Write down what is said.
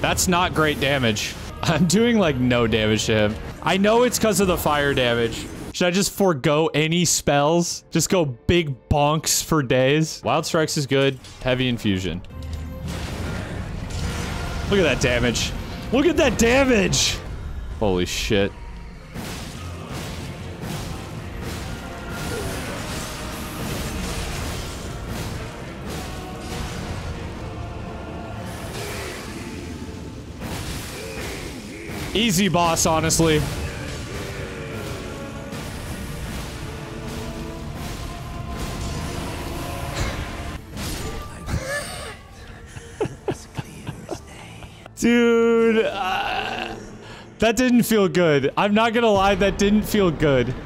That's not great damage. I'm doing like no damage to him. I know it's because of the fire damage. Should I just forego any spells? Just go big bonks for days? Wild Strikes is good. Heavy Infusion. Look at that damage. Look at that damage! Holy shit. Easy boss, honestly. Dude, that didn't feel good. I'm not gonna lie, that didn't feel good.